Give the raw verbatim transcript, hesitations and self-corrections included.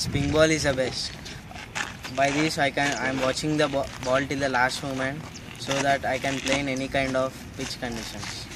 spin ball is the best. By this I can I am watching the ball till the last moment so that I can play in any kind of pitch conditions.